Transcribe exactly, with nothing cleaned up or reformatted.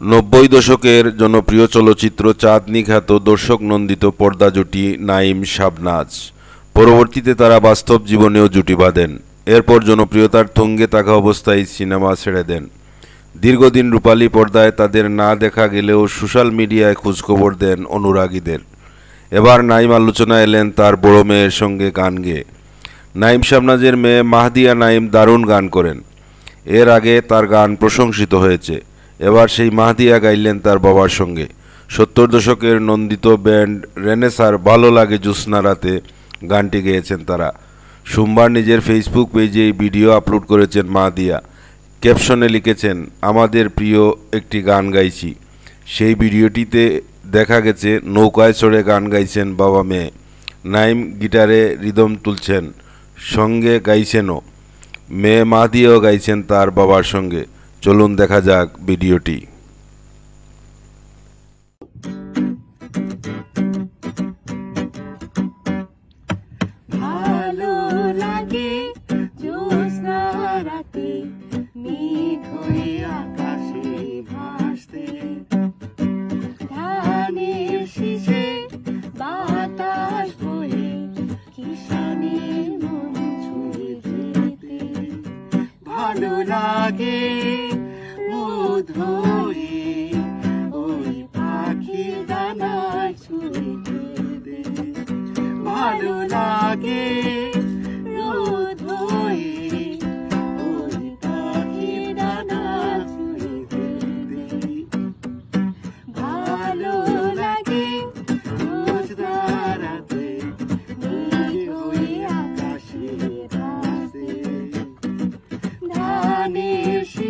নব্বই দশকের জনপ্রিয় চলচ্চিত্র চাঁদনি খ্যাত দর্শক নন্দিত পর্দা জুটি নাঈম শাবনাজ। পরবর্তীতে তারা বাস্তব জীবনেও জুটি বাঁধেন। এরপর জনপ্রিয়তার তুঙ্গে থাকা অবস্থায় সিনেমা ছেড়ে দেন। দীর্ঘদিন রূপালী পর্দায় তাদের না দেখা গেলেও সোশ্যাল মিডিয়ায় খোঁজখবর দেন অনুরাগীদের। এবার নাঈম আলোচনায় এলেন তার বড় মেয়ের সঙ্গে গান গেয়ে। নাঈম শাবনাজের মেয়ে মাহদিয়া নাঈম দারুণ গান করেন। এর আগে তার গান প্রশংসিত হয়েছে। এবার সেই মাহদিয়া গাইলেন তার বাবার সঙ্গে। সত্তর দশকের নন্দিত ব্যান্ড রেনেসার ভালো লাগে জ্যোৎস্না রাতে গানটি গেয়েছেন তারা। সোমবার নিজের ফেসবুক পেজে এই ভিডিও আপলোড করেছেন মাহদিয়া। ক্যাপশনে লিখেছেন, আমাদের প্রিয় একটি গান গাইছি। সেই ভিডিওটিতে দেখা গেছে নৌকায় চড়ে গান গাইছেন বাবা মেয়ে। নাঈম গিটারে রিদম তুলছেন, সঙ্গে গাইছেনও। মেয়ে মাহদিয়াও গাইছেন তার বাবার সঙ্গে। চলুন দেখা যাক ভিডিওটি। ভালো লাগে জ্যোৎস্না রাতে মেঘ হয়ে আকাশে ভাসতে, ধানের শীষে বাতাস বয়ে কিষানের মন ছুঁয়ে যেতে। ভালো লাগে মুদ হয়ে ওই পাখির ডানায় ছুঁয়ে যেতে। ভালো লাগে রোদ হয়ে ওই পাখির ডানায় ছুঁয়ে যেতে। ভালো লাগে জ্যোৎস্না রাতে মেঘ হয়ে আকাশে ভাসতে, ধানের